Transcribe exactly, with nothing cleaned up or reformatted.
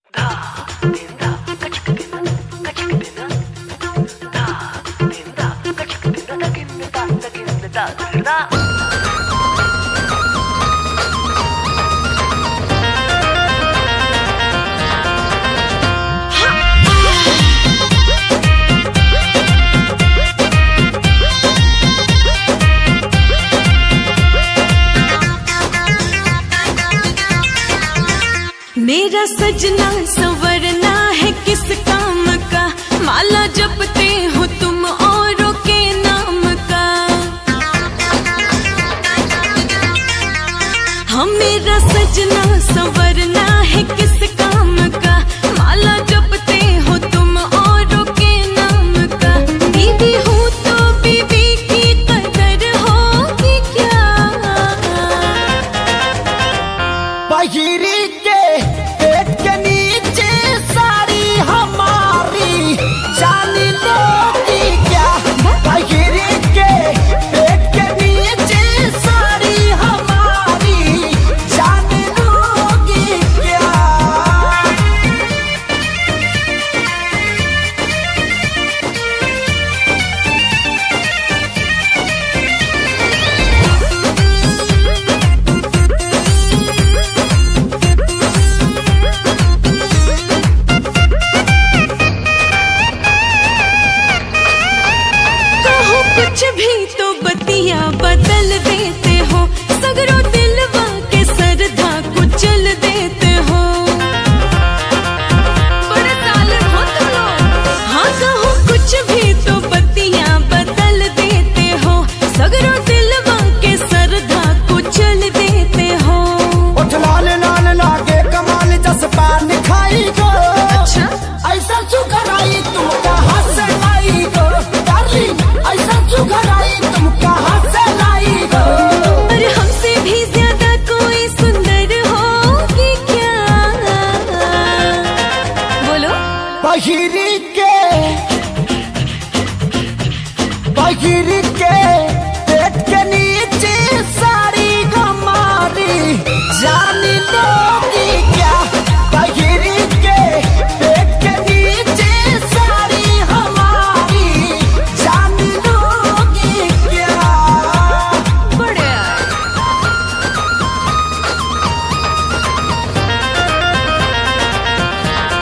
मेरा सजना संवरना है किस काम का, माला जपते हो तुम औरों के नाम का। हम मेरा सजना संवरना है किस काम का, माला जपते हो तुम औरों के नाम का। बीवी हूँ तो बीवी की कदर होगी क्या। बहिरी के पेट के नीचे साड़ी हमारी जानी लोगी क्या। बहिरी के पेट के नीचे साड़ी हमारी जानी लोगी क्या। कुछ भी तो बतिया बदल देते हो, सगरों दिलवा के सरधा कुचल देते हो। बड़े साले हो तुम लोग। हाँ कहो कुछ भी तो बतिया बदल देते हो, सगरों दिलवा के सरधा कुचल देते हो। उठ लाल लाल लागे कमाल जस पान खाई गो। अच्छा ऐसा सुखराई तुम कहाँ से लाई गो। डार्लिंग ऐसा सुखराई तुम कहाँ से लाई गो। अरे हमसे भी ज्यादा कोई सुंदर होगी क्या। बोलो। बहिरी के बहिरी के